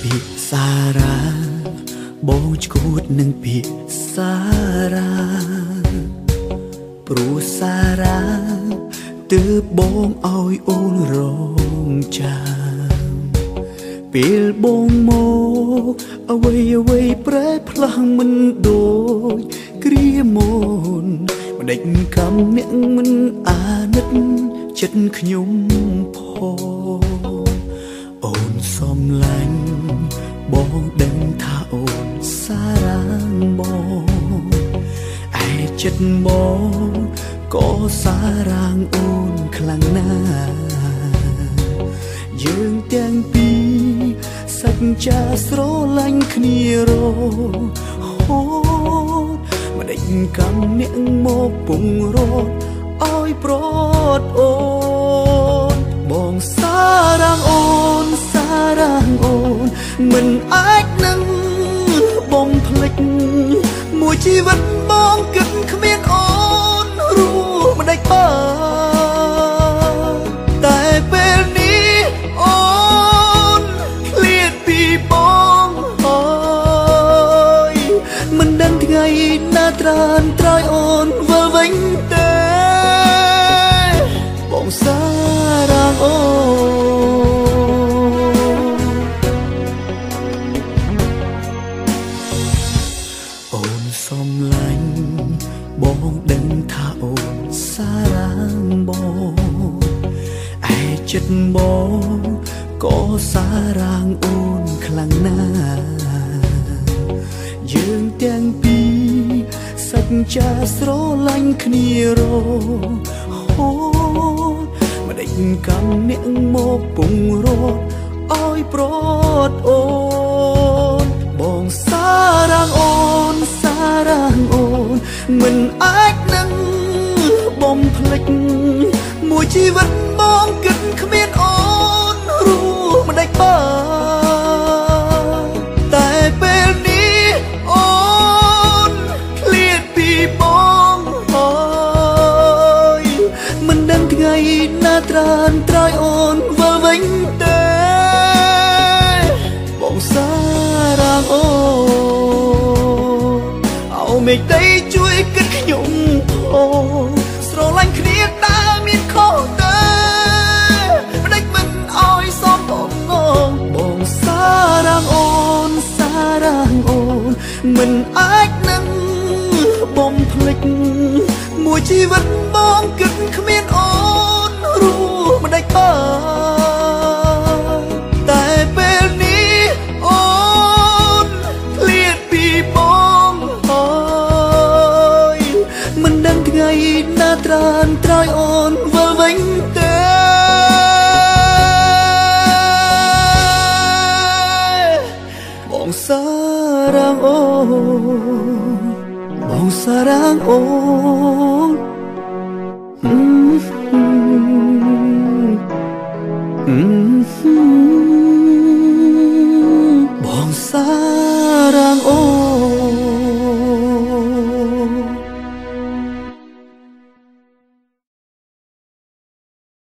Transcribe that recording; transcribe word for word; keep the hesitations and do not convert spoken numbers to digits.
ពាក្យសារ៉ាបងឈួតនឹងពាក្យសារ៉ាព្រោះសារ៉ាទើបបងឲ្យអូនរងចាំពេលបងមកអ្វីអ្វីប្រែផ្លាស់មិនដូចគ្រាមុនម្ដេចកំអ្នកមិនអាណិតចិត្តខ្ញុំផងអូនសំឡាញ់បងដឹងថាអូនសារ៉ាំបងឯចិត្តបងក៏សារ៉ាំអូនខ្លាំងណាស់យើងទាំងពីរសច្ចាស្រឡាញ់គ្នារហូតម្ដេចកំអ្នកមកពងរត់ឲ្យប្រត់អូនបងសារ៉ាំអូនសារ៉ាំអូនមិនអាចនឹងបងភ្លេចមួយជីវិតបងគិតគ្មានអូនរស់មិនដេចបានតែពេលនេះអូនឃ្លាតពីបងហើយមិនដឹងថ្ងៃណាត្រានត្រោយអូនវិលវិញទេបងសារ៉ាំអូសំឡាញ់បងដឹងថាអូនសារ៉ាំបងឯចិត្តបងក៏សារ៉ាំអូនខ្លាំងណាស់យើងទាំងពីរសច្ចាស្រឡាញ់គ្នារហូតម្ដេចកំអ្នកមកពងរត់ឲ្យប្រត់អូនបងសារ៉ាំអូនសារ៉ាំអូនមិនអាចនឹងបំភ្លេចមួយជីវិតបងគិតគ្មានអូនរស់មិនដេចបានតែពេលនេះអូនឃ្លាតពីបងហើយមិនដឹងថ្ងៃណាត្រានត្រោយអូនវិលវិញទេបងសារ៉ាំអូមេឃដីជួយគិតខ្ញុំផងស្រឡាញ់គ្នាតើមានខុសទេមិនដេចមិនអោយសមបងងបងសារ៉ាំអូនសារ៉ាំអូនមិនអាចនឹងបំភ្លេចមួយជីវិតបងគិតគ្មានអូនរស់មិនដេចបានតែពេលនេះអូនឃ្លាតពីបងមិនដឹងថ្ងៃណាត្រានត្រោយអូនវិលវិញទេបងសារ៉ាំអូនបងសារ៉ាំអូនអឺ